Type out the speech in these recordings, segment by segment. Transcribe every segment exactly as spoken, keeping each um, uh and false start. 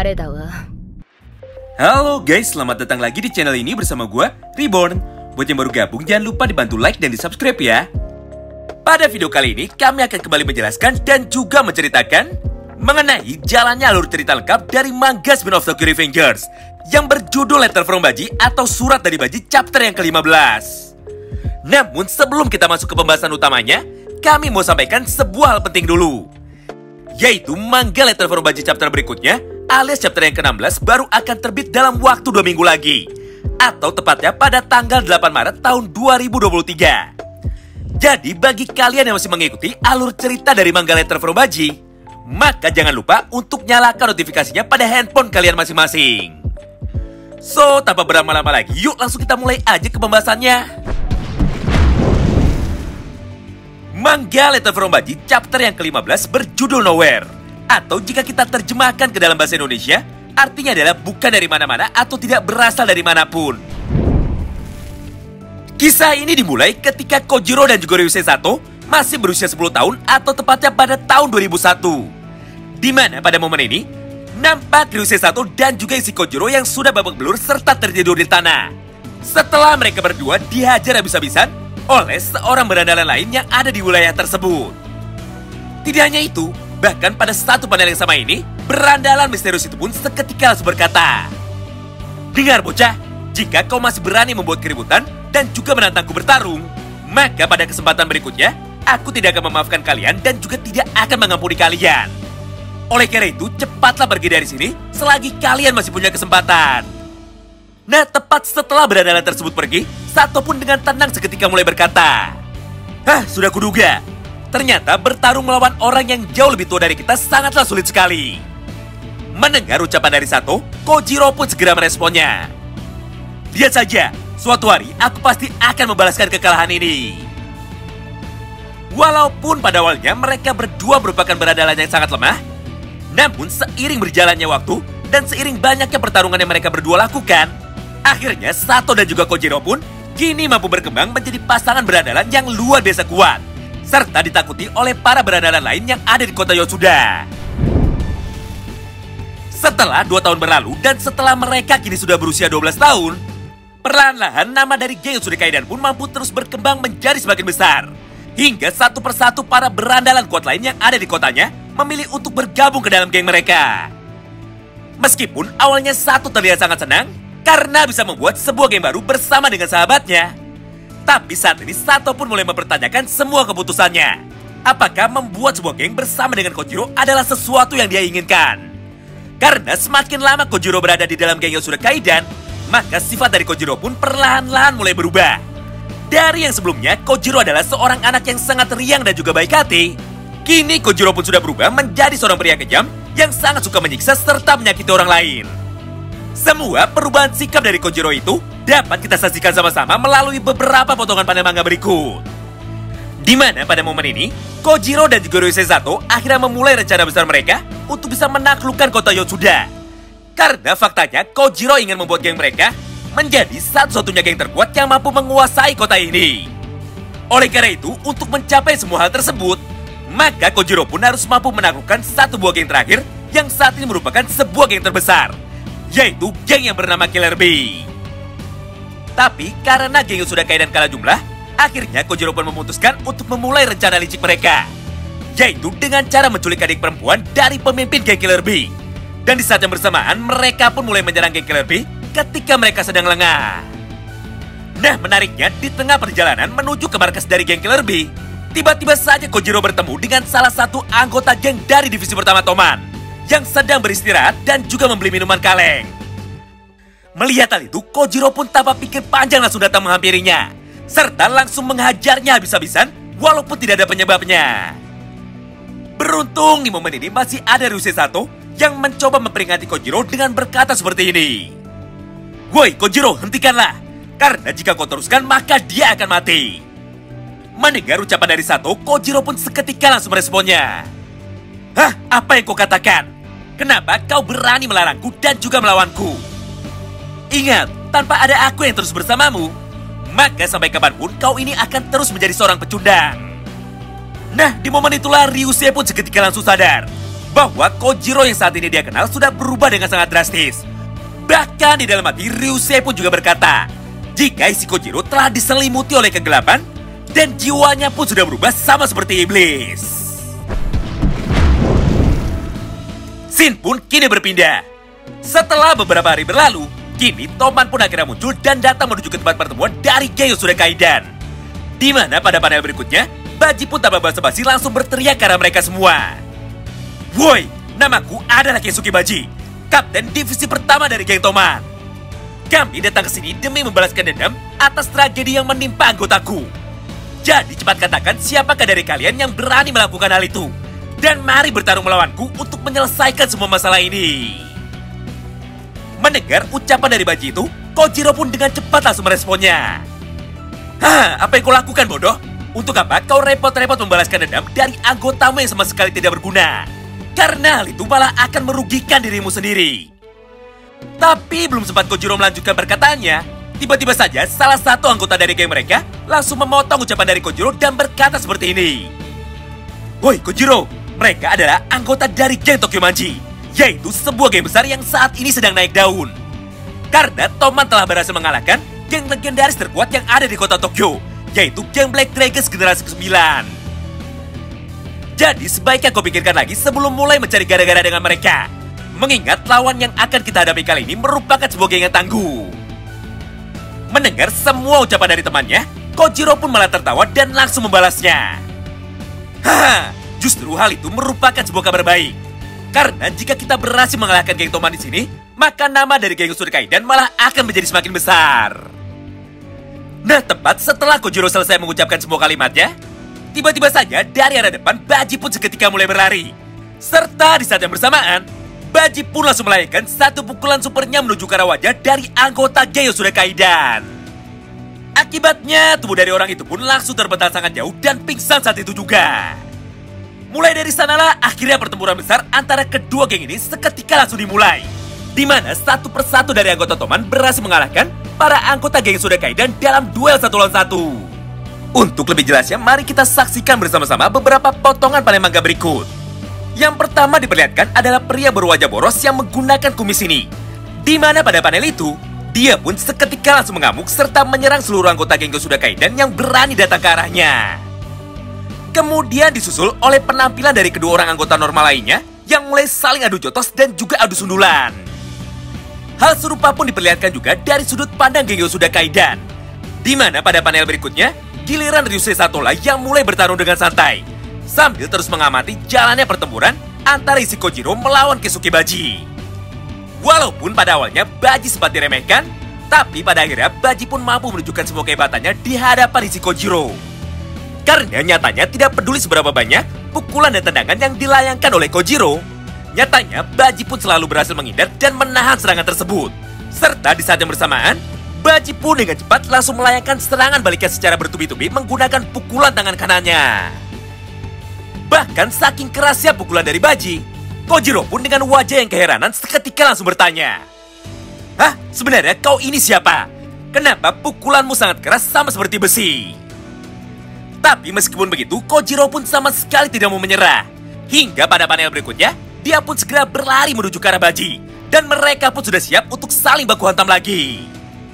誰だわ。 Halo guys, selamat datang lagi di channel ini bersama gue, Reborn. Buat yang baru gabung, jangan lupa dibantu like dan di subscribe ya. Pada video kali ini, kami akan kembali menjelaskan dan juga menceritakan mengenai jalannya alur cerita lengkap dari manga spin-off Tokyo Revengers yang berjudul Letter from Baji atau Surat dari Baji chapter yang ke lima belas. Namun sebelum kita masuk ke pembahasan utamanya, kami mau sampaikan sebuah hal penting dulu, yaitu manga Letter from Baji chapter berikutnya alias chapter yang ke enam belas baru akan terbit dalam waktu dua minggu lagi, atau tepatnya pada tanggal delapan Maret tahun dua ribu dua puluh tiga. Jadi bagi kalian yang masih mengikuti alur cerita dari manga Letter from Baji, maka jangan lupa untuk nyalakan notifikasinya pada handphone kalian masing-masing. So, tanpa berlama-lama lagi, yuk langsung kita mulai aja ke pembahasannya. Manga Letter from Baji chapter yang ke lima belas berjudul Nowhere, atau jika kita terjemahkan ke dalam bahasa Indonesia, artinya adalah bukan dari mana-mana atau tidak berasal dari manapun. Kisah ini dimulai ketika Kojiro dan juga Ryusei Sato masih berusia sepuluh tahun atau tepatnya pada tahun dua ribu satu. Di mana pada momen ini, nampak Ryusei Sato dan juga isi Kojiro yang sudah babak belur serta tertidur di tanah. Setelah mereka berdua dihajar habis-habisan oleh seorang berandalan lain yang ada di wilayah tersebut. Tidak hanya itu, bahkan pada satu panel yang sama ini, berandalan misterius itu pun seketika langsung berkata, "Dengar bocah, jika kau masih berani membuat keributan dan juga menantangku bertarung, maka pada kesempatan berikutnya, aku tidak akan memaafkan kalian dan juga tidak akan mengampuni kalian. Oleh karena itu, cepatlah pergi dari sini selagi kalian masih punya kesempatan." Nah, tepat setelah berandalan tersebut pergi, Sato pun dengan tenang seketika mulai berkata, "Hah, sudah kuduga. Ternyata bertarung melawan orang yang jauh lebih tua dari kita sangatlah sulit sekali." Mendengar ucapan dari Sato, Kojiro pun segera meresponnya, "Lihat saja, suatu hari aku pasti akan membalaskan kekalahan ini." Walaupun pada awalnya mereka berdua merupakan berandalan yang sangat lemah, namun seiring berjalannya waktu dan seiring banyaknya pertarungan yang mereka berdua lakukan, akhirnya Sato dan juga Kojiro pun kini mampu berkembang menjadi pasangan berandalan yang luar biasa kuat, serta ditakuti oleh para berandalan lain yang ada di kota Yotsuda. Setelah dua tahun berlalu dan setelah mereka kini sudah berusia dua belas tahun, perlahan-lahan nama dari geng Yotsuda Kaidan pun mampu terus berkembang menjadi semakin besar. Hingga satu persatu para berandalan kuat lain yang ada di kotanya memilih untuk bergabung ke dalam geng mereka. Meskipun awalnya Sato terlihat sangat senang karena bisa membuat sebuah geng baru bersama dengan sahabatnya, tapi saat ini Sato pun mulai mempertanyakan semua keputusannya. Apakah membuat sebuah geng bersama dengan Kojiro adalah sesuatu yang dia inginkan? Karena semakin lama Kojiro berada di dalam geng Yotsuda Kaidan, maka sifat dari Kojiro pun perlahan-lahan mulai berubah. Dari yang sebelumnya Kojiro adalah seorang anak yang sangat riang dan juga baik hati, kini Kojiro pun sudah berubah menjadi seorang pria kejam yang sangat suka menyiksa serta menyakiti orang lain. Semua perubahan sikap dari Kojiro itu dapat kita saksikan sama-sama melalui beberapa potongan panel manga berikut. Di mana pada momen ini, Kojiro dan juga Ryusei Sato akhirnya memulai rencana besar mereka untuk bisa menaklukkan kota Yotsuda. Karena faktanya Kojiro ingin membuat geng mereka menjadi satu-satunya geng terkuat yang mampu menguasai kota ini. Oleh karena itu, untuk mencapai semua hal tersebut, maka Kojiro pun harus mampu menaklukkan satu buah geng terakhir yang saat ini merupakan sebuah geng terbesar, yaitu geng yang bernama Killer Bee. Tapi karena geng Yotsuda Kaidan kalah jumlah, akhirnya Kojiro pun memutuskan untuk memulai rencana licik mereka, yaitu dengan cara menculik adik perempuan dari pemimpin geng Killer Bee. Dan di saat yang bersamaan, mereka pun mulai menyerang geng Killer Bee ketika mereka sedang lengah. Nah, menariknya, di tengah perjalanan menuju ke markas dari geng Killer Bee, tiba-tiba saja Kojiro bertemu dengan salah satu anggota geng dari divisi pertama Toman yang sedang beristirahat dan juga membeli minuman kaleng. Melihat hal itu, Kojiro pun tanpa pikir panjang langsung datang menghampirinya, serta langsung menghajarnya habis-habisan walaupun tidak ada penyebabnya. Beruntung di momen ini masih ada Ryusei Sato yang mencoba memperingati Kojiro dengan berkata seperti ini, "Woi Kojiro, hentikanlah, karena jika kau teruskan maka dia akan mati." Mendengar ucapan dari Sato, Kojiro pun seketika langsung meresponnya, "Hah, apa yang kau katakan? Kenapa kau berani melarangku dan juga melawanku? Ingat, tanpa ada aku yang terus bersamamu, maka sampai kapanpun kau ini akan terus menjadi seorang pecundang." Nah, di momen itulah Ryusei pun seketika langsung sadar bahwa Kojiro yang saat ini dia kenal sudah berubah dengan sangat drastis. Bahkan di dalam hati, Ryusei pun juga berkata, jika isi Kojiro telah diselimuti oleh kegelapan, dan jiwanya pun sudah berubah sama seperti iblis. Scene pun kini berpindah. Setelah beberapa hari berlalu, kini Toman pun akhirnya muncul dan datang menuju ke tempat pertemuan dari geng Yasuda Kaidan. Di mana pada panel berikutnya, Baji pun tanpa basa-basi langsung berteriak karena mereka semua. Woi, namaku adalah Keisuke Baji, kapten divisi pertama dari geng Toman. Kami datang ke sini demi membalaskan dendam atas tragedi yang menimpa anggotaku. Jadi cepat katakan siapakah dari kalian yang berani melakukan hal itu. Dan mari bertarung melawanku untuk menyelesaikan semua masalah ini. Mendengar ucapan dari Baji itu, Kojiro pun dengan cepat langsung meresponnya. Hah, apa yang kau lakukan, bodoh? Untuk apa kau repot-repot membalaskan dendam dari anggotamu yang sama sekali tidak berguna? Karena hal itu malah akan merugikan dirimu sendiri. Tapi belum sempat Kojiro melanjutkan perkataannya, tiba-tiba saja salah satu anggota dari geng mereka langsung memotong ucapan dari Kojiro dan berkata seperti ini. Woi Kojiro, mereka adalah anggota dari geng Tokyo Manji, yaitu sebuah geng besar yang saat ini sedang naik daun. Karena Toman telah berhasil mengalahkan geng legendaris terkuat yang ada di kota Tokyo, yaitu geng Black Dragons generasi kesembilan. Jadi sebaiknya kau pikirkan lagi sebelum mulai mencari gara-gara dengan mereka. Mengingat lawan yang akan kita hadapi kali ini merupakan sebuah geng yang tangguh. Mendengar semua ucapan dari temannya, Kojiro pun malah tertawa dan langsung membalasnya. Haha, justru hal itu merupakan sebuah kabar baik. Karena jika kita berhasil mengalahkan geng Toman di sini, maka nama dari geng Yasuda Kaidan malah akan menjadi semakin besar. Nah, tepat setelah Kojiro selesai mengucapkan semua kalimatnya, tiba-tiba saja dari arah depan Baji pun seketika mulai berlari. Serta di saat yang bersamaan, Baji pun langsung melayangkan satu pukulan supernya menuju ke arah wajah dari anggota geng Yasuda Kaidan. Akibatnya, tubuh dari orang itu pun langsung terbental sangat jauh dan pingsan saat itu juga. Mulai dari sanalah akhirnya pertempuran besar antara kedua geng ini seketika langsung dimulai. Di mana satu persatu dari anggota Toman berhasil mengalahkan para anggota geng Yasuda Kaidan dalam duel satu lawan satu. Untuk lebih jelasnya, mari kita saksikan bersama-sama beberapa potongan panel manga berikut. Yang pertama diperlihatkan adalah pria berwajah boros yang menggunakan kumis ini. Di mana pada panel itu, dia pun seketika langsung mengamuk serta menyerang seluruh anggota geng Yasuda Kaidan yang berani datang ke arahnya. Kemudian disusul oleh penampilan dari kedua orang anggota normal lainnya yang mulai saling adu jotos dan juga adu sundulan. Hal serupa pun diperlihatkan juga dari sudut pandang geng Yasuda Kaidan. Di mana pada panel berikutnya, giliran Ryusei Satola yang mulai bertarung dengan santai, sambil terus mengamati jalannya pertempuran antara isi Kojiro melawan Keisuke Baji. Walaupun pada awalnya Baji sempat diremehkan, tapi pada akhirnya Baji pun mampu menunjukkan semua kehebatannya di hadapan isi Kojiro. Karena nyatanya tidak peduli seberapa banyak pukulan dan tendangan yang dilayangkan oleh Kojiro, nyatanya Baji pun selalu berhasil menghindar dan menahan serangan tersebut. Serta di saat yang bersamaan, Baji pun dengan cepat langsung melayangkan serangan baliknya secara bertubi-tubi menggunakan pukulan tangan kanannya. Bahkan saking kerasnya pukulan dari Baji, Kojiro pun dengan wajah yang keheranan seketika langsung bertanya, Hah? Sebenarnya kau ini siapa? Kenapa pukulanmu sangat keras sama seperti besi? Tapi meskipun begitu, Kojiro pun sama sekali tidak mau menyerah. Hingga pada panel berikutnya, dia pun segera berlari menuju ke arah Baji. Dan mereka pun sudah siap untuk saling baku hantam lagi.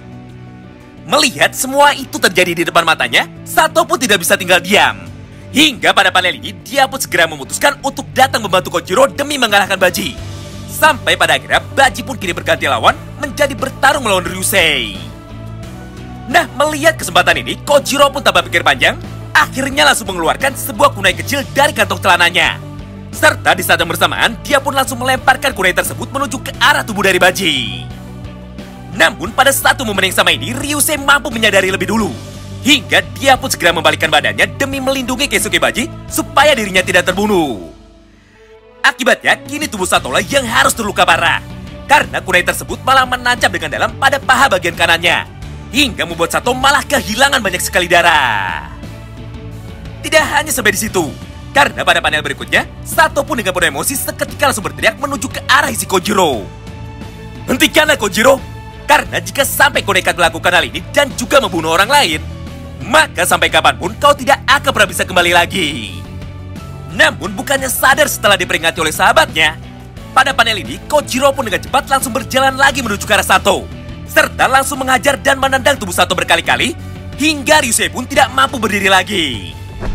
Melihat semua itu terjadi di depan matanya, Sato pun tidak bisa tinggal diam. Hingga pada panel ini, dia pun segera memutuskan untuk datang membantu Kojiro demi mengalahkan Baji. Sampai pada akhirnya, Baji pun kini berganti lawan menjadi bertarung melawan Ryusei. Nah, melihat kesempatan ini, Kojiro pun tanpa pikir panjang, akhirnya langsung mengeluarkan sebuah kunai kecil dari kantong celananya. Serta di saat yang bersamaan, dia pun langsung melemparkan kunai tersebut menuju ke arah tubuh dari Baji. Namun pada satu momen yang sama ini, Ryusei mampu menyadari lebih dulu. Hingga dia pun segera membalikkan badannya demi melindungi Keisuke Baji supaya dirinya tidak terbunuh. Akibatnya, kini tubuh Satola yang harus terluka parah. Karena kunai tersebut malah menancap dengan dalam pada paha bagian kanannya. Hingga membuat Sato malah kehilangan banyak sekali darah. Tidak hanya sampai di situ, karena pada panel berikutnya, Sato pun dengan penuh emosi seketika langsung berteriak menuju ke arah isi Kojiro. Hentikanlah Kojiro, karena jika sampai kau nekat melakukan hal ini dan juga membunuh orang lain, maka sampai kapanpun kau tidak akan pernah bisa kembali lagi. Namun bukannya sadar setelah diperingati oleh sahabatnya, pada panel ini Kojiro pun dengan cepat langsung berjalan lagi menuju ke arah Sato, serta langsung menghajar dan menendang tubuh Sato berkali-kali, hingga Ryusei pun tidak mampu berdiri lagi.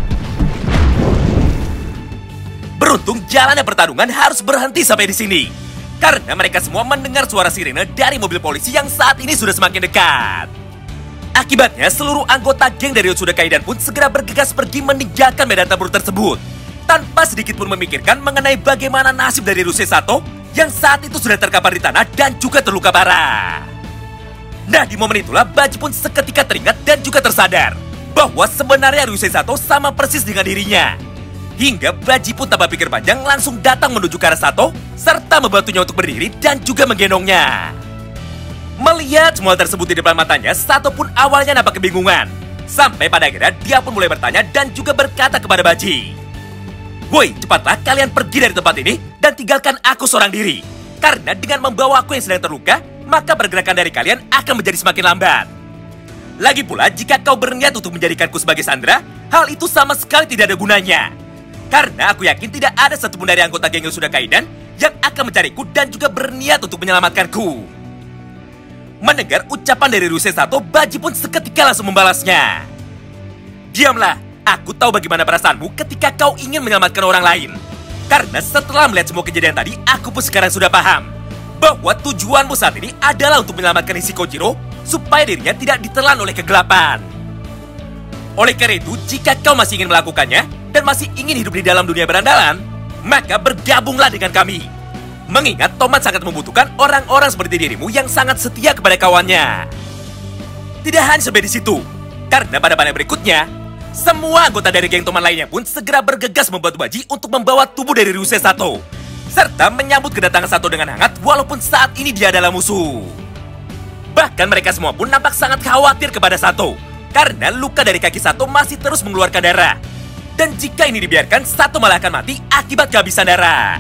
Beruntung jalannya pertarungan harus berhenti sampai di sini, karena mereka semua mendengar suara sirene dari mobil polisi yang saat ini sudah semakin dekat. Akibatnya seluruh anggota geng dari Yotsuda Kaidan pun segera bergegas pergi meninggalkan medan tempur tersebut, tanpa sedikit pun memikirkan mengenai bagaimana nasib dari Ryusei Sato yang saat itu sudah terkapar di tanah dan juga terluka parah. Nah, di momen itulah Baji pun seketika teringat dan juga tersadar bahwa sebenarnya Ryusei Sato sama persis dengan dirinya. Hingga Baji pun tanpa pikir panjang langsung datang menuju ke arah Sato serta membantunya untuk berdiri dan juga menggendongnya. Melihat semua tersebut di depan matanya, Sato pun awalnya nampak kebingungan. Sampai pada akhirnya dia pun mulai bertanya dan juga berkata kepada Baji, "Woi, cepatlah kalian pergi dari tempat ini dan tinggalkan aku seorang diri. Karena dengan membawa aku yang sedang terluka, maka pergerakan dari kalian akan menjadi semakin lambat. Lagi pula, jika kau berniat untuk menjadikanku sebagai sandera, hal itu sama sekali tidak ada gunanya. Karena aku yakin tidak ada satupun dari anggota geng Yotsuda Kaidan yang akan mencariku dan juga berniat untuk menyelamatkanku." Mendengar ucapan dari Ryusei Sato, Baji pun seketika langsung membalasnya, "Diamlah, aku tahu bagaimana perasaanmu ketika kau ingin menyelamatkan orang lain. Karena setelah melihat semua kejadian tadi, aku pun sekarang sudah paham bahwa tujuanmu saat ini adalah untuk menyelamatkan isi Kojiro supaya dirinya tidak ditelan oleh kegelapan. Oleh karena itu, jika kau masih ingin melakukannya dan masih ingin hidup di dalam dunia berandalan, maka bergabunglah dengan kami. Mengingat Toman sangat membutuhkan orang-orang seperti dirimu yang sangat setia kepada kawannya." Tidak hanya sampai di situ, karena pada panel berikutnya, semua anggota dari geng Toman lainnya pun segera bergegas membantu Baji untuk membawa tubuh dari Ryusei Sato, serta menyambut kedatangan Sato dengan hangat walaupun saat ini dia adalah musuh. Bahkan mereka semua pun nampak sangat khawatir kepada Sato, karena luka dari kaki Sato masih terus mengeluarkan darah. Dan jika ini dibiarkan, Sato malah akan mati akibat kehabisan darah.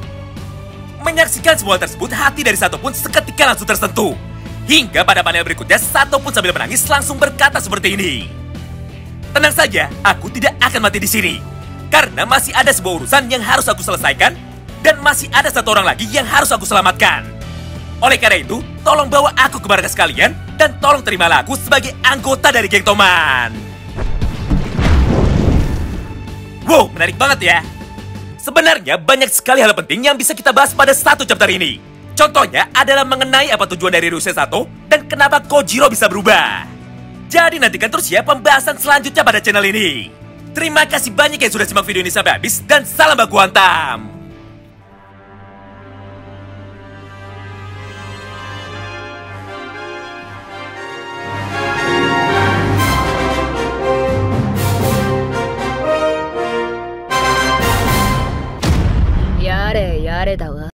Menyaksikan semua tersebut, hati dari Sato pun seketika langsung tersentuh. Hingga pada panel berikutnya, Sato pun sambil menangis langsung berkata seperti ini, "Tenang saja, aku tidak akan mati di sini. Karena masih ada sebuah urusan yang harus aku selesaikan, dan masih ada satu orang lagi yang harus aku selamatkan. Oleh karena itu, tolong bawa aku ke markas kalian, dan tolong terimalah aku sebagai anggota dari geng Toman." Wow, menarik banget ya. Sebenarnya banyak sekali hal penting yang bisa kita bahas pada satu chapter ini. Contohnya adalah mengenai apa tujuan dari Ryusei Sato dan kenapa Kojiro bisa berubah. Jadi nantikan terus ya pembahasan selanjutnya pada channel ini. Terima kasih banyak yang sudah simak video ini sampai habis dan salam baku hantam. Yare, yare だわ。